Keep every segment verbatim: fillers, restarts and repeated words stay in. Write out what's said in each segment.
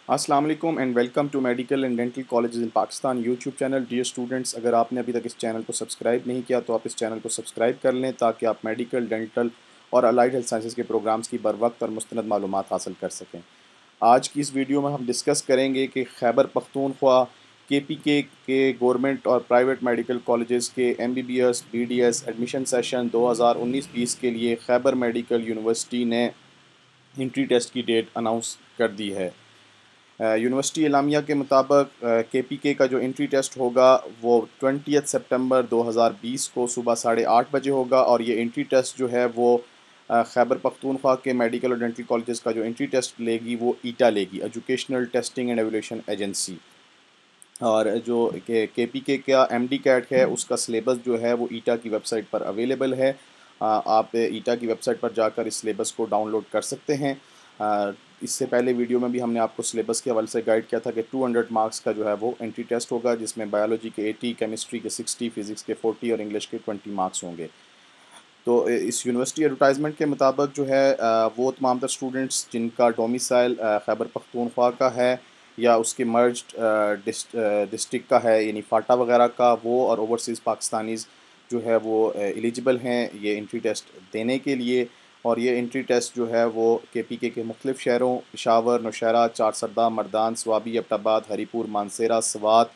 अस्सलाम वालेकुम and welcome to medical and dental colleges in Pakistan YouTube channel. Dear students, अगर आपने अभी तक इस चैनल को सब्सक्राइब नहीं किया तो आप इस चैनल को सब्सक्राइब कर लें ताकि आप मेडिकल, डेंटल और अलाइड हेल्थ साइंसेज के प्रोग्राम्स की बर वक्त और मुस्तनद मालूमात हासिल कर सकें। आज की इस वीडियो में हम डिस्कस करेंगे कि खैबर पख्तूनख्वा के पी के के गवर्नमेंट और प्राइवेट मेडिकल कॉलेजेस के M B B S B D S admission session दो हज़ार उन्नीस बीस के लिए खैबर मेडिकल यूनिवर्सिटी ने एंट्री टेस्ट की डेट अनाउंस कर दी है। यूनिवर्सिटी एलामिया के मुताबिक के पी के का जो एंट्री टेस्ट होगा वो ट्वेंटियथ सितंबर दो हज़ार बीस को सुबह साढ़े आठ बजे होगा और ये एंट्री टेस्ट जो है वो खैबर पख्तूनख्वा के मेडिकल और डेंटल कॉलेजेस का जो एंट्री टेस्ट लेगी वो ईटा लेगी, educational testing and evaluation agency. और जो के के पी के का एम डी कैट है उसका सिलेबस जो है वो ईटा की वेबसाइट पर अवेलेबल है। आप ईटा की वेबसाइट पर जाकर इस सिलेबस को डाउनलोड कर सकते हैं। इससे पहले वीडियो में भी हमने आपको सिलेबस के हवाले से गाइड किया था कि दो सौ मार्क्स का जो है वो एंट्री टेस्ट होगा, जिसमें बायोलॉजी के अस्सी, केमिस्ट्री के साठ, फिज़िक्स के चालीस और इंग्लिश के बीस मार्क्स होंगे। तो इस यूनिवर्सिटी एडवर्टाइजमेंट के मुताबिक जो है वो तमाम तर स्टूडेंट्स जिनका डोमिसाइल खैबर पख्तूनख्वा का है या उसके मर्ज्ड डिस्ट्रिक्ट का है, यानी फाटा वगैरह का, वो और ओवरसीज़ पाकिस्तानीज़ जो है वो एलिजिबल हैं ये एंट्री टेस्ट देने के लिए। और ये एंट्री टेस्ट जो है वो के पी के के मुख्तलिफ़ शहरों पेशावर, नौशहरा, चारसरदा, मर्दान, स्वाबी, अब्टाबाद, हरीपुर, मानसेरा, स्वात,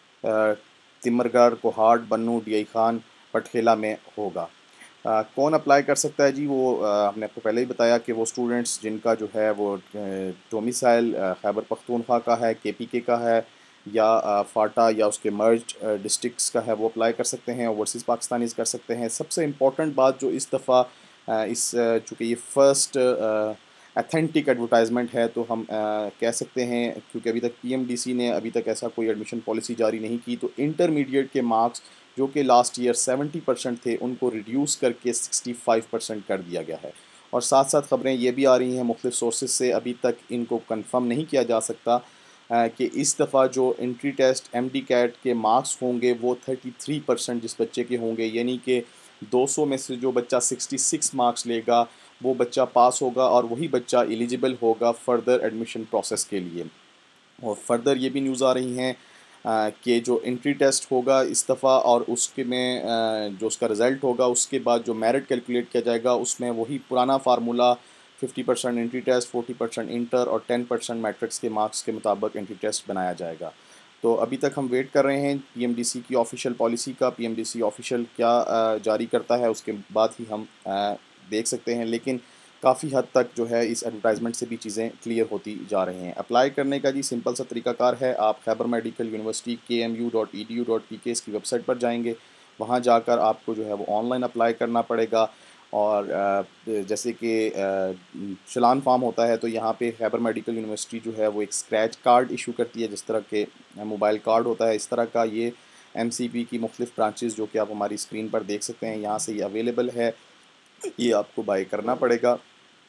तिमरगढ़, कोहाट, बन्नू, डी आई खान, पटखेला में होगा। आ, कौन अप्लाई कर सकता है जी? वो आ, हमने आपको पहले ही बताया कि वो स्टूडेंट्स जिनका जो है वो डोमिसाइल खैबर पख्तूनख्वा का है, के पी के का है या आ, फाटा या उसके मर्ज्ड डिस्ट्रिक्ट्स का है वो अप्लाई कर सकते हैं। ओवरसीज़ पाकिस्तानीज़ कर सकते हैं। सबसे इम्पॉर्टेंट बात जो इस दफ़ा इस चूँकि ये फ़र्स्ट अथेंटिक एडवर्टाइजमेंट है तो हम आ, कह सकते हैं, क्योंकि अभी तक पी एम डी सी ने अभी तक ऐसा कोई एडमिशन पॉलिसी जारी नहीं की, तो इंटरमीडिएट के मार्क्स जो कि लास्ट ईयर सत्तर परसेंट थे उनको रिड्यूस करके पैंसठ परसेंट कर दिया गया है। और साथ साथ ख़बरें ये भी आ रही हैं मुख्तलिफ सोर्सेज से, अभी तक इनको कंफर्म नहीं किया जा सकता कि इस दफ़ा जो entry test M D CAT के मार्क्स होंगे वो तैंतीस परसेंट जिस बच्चे के होंगे, यानी कि दो सौ में से जो बच्चा छियासठ मार्क्स लेगा वो बच्चा पास होगा और वही बच्चा एलिजिबल होगा फ़र्दर एडमिशन प्रोसेस के लिए। और फर्दर ये भी न्यूज़ आ रही हैं कि जो एंट्री टेस्ट होगा इस दफ़ा और उसके में आ, जो उसका रिज़ल्ट होगा उसके बाद जो मेरिट कैलकुलेट किया जाएगा उसमें वही पुराना फार्मूला पचास परसेंट एंट्री टेस्ट, चालीस परसेंट इंटर और दस परसेंट मैट्रिक्स के मार्क्स के मुताबिक एंट्री टेस्ट बनाया जाएगा। तो अभी तक हम वेट कर रहे हैं पी एम डी सी की ऑफिशियल पॉलिसी का। P M D C official क्या आ, जारी करता है उसके बाद ही हम आ, देख सकते हैं, लेकिन काफ़ी हद तक जो है इस एडवर्टाइजमेंट से भी चीज़ें क्लियर होती जा रही हैं। अप्लाई करने का जी सिंपल सा तरीकाकार है, आप खैबर मेडिकल यूनिवर्सिटी के M U dot E D U dot P K इसकी वेबसाइट पर जाएंगे, वहाँ जाकर आपको जो है वो ऑनलाइन अप्लाई करना पड़ेगा। और जैसे कि चलान फार्म होता है तो यहाँ पे खैबर मेडिकल यूनिवर्सिटी जो है वो एक स्क्रैच कार्ड इशू करती है, जिस तरह के मोबाइल कार्ड होता है इस तरह का। ये एम सी पी की मुख्तलिफ ब्रांचेस जो कि आप हमारी स्क्रीन पर देख सकते हैं, यहाँ से ये अवेलेबल है, ये आपको बाय करना पड़ेगा।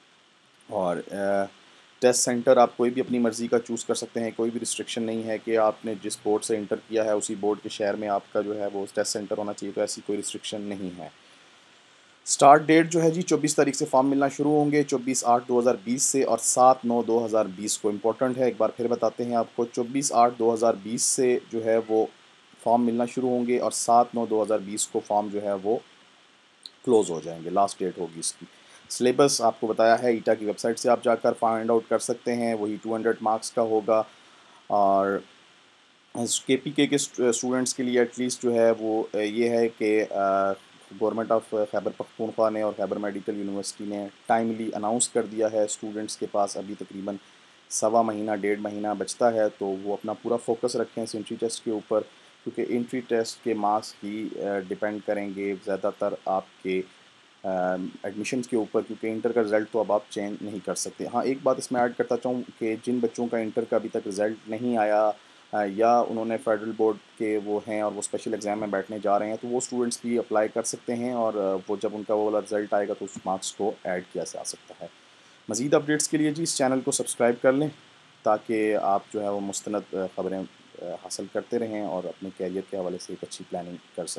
और टेस्ट सेंटर आप कोई भी अपनी मर्ज़ी का चूज़ कर सकते हैं, कोई भी रिस्ट्रिक्शन नहीं है कि आपने जिस बोर्ड से इंटर किया है उसी बोर्ड के शहर में आपका जो है वो टेस्ट सेंटर होना चाहिए, तो ऐसी कोई रिस्ट्रिक्शन नहीं है। स्टार्ट डेट जो है जी चौबीस तारीख से फॉर्म मिलना शुरू होंगे, चौबीस आठ दो हज़ार बीस से, और सात नौ दो हज़ार बीस को। इम्पोर्टेंट है, एक बार फिर बताते हैं आपको, चौबीस आठ दो हज़ार बीस से जो है वो फॉर्म मिलना शुरू होंगे और सात नौ दो हज़ार बीस को फॉर्म जो है वो क्लोज़ हो जाएंगे, लास्ट डेट होगी इसकी। सिलेबस आपको बताया है, ईटा की वेबसाइट से आप जाकर फाइंड आउट कर सकते हैं, वही दो सौ मार्क्स का होगा। और के पी के के स्टूडेंट्स के लिए एटलीस्ट जो है वो ये है कि गवर्नमेंट ऑफ खैबर पख्तूनख्वा ने और खैबर मेडिकल यूनिवर्सिटी ने टाइमली अनाउंस कर दिया है। स्टूडेंट्स के पास अभी तकरीबन सवा महीना डेढ़ महीना बचता है, तो वो अपना पूरा फोकस रखें इस एंट्री टेस्ट के ऊपर, क्योंकि एंट्री टेस्ट के मार्क्स ही डिपेंड करेंगे ज़्यादातर आपके एडमिशन्स के ऊपर, क्योंकि इंटर का रिज़ल्ट तो अब आप चेंज नहीं कर सकते। हाँ, एक बात इसमें ऐड करता चाहूँ कि जिन बच्चों का इंटर का अभी तक रिज़ल्ट नहीं आया या उन्होंने फेडरल बोर्ड के वो हैं और वो स्पेशल एग्ज़ाम में बैठने जा रहे हैं, तो वो स्टूडेंट्स भी अप्लाई कर सकते हैं और वो जब उनका वो वाला रिज़ल्ट आएगा तो उस मार्क्स को ऐड किया जा सकता है। मज़ीद अपडेट्स के लिए जी इस चैनल को सब्सक्राइब कर लें ताकि आप जो है वो मुस्तनद ख़बरें हासिल करते रहें और अपने कैरियर के हवाले से एक अच्छी प्लानिंग कर सकें।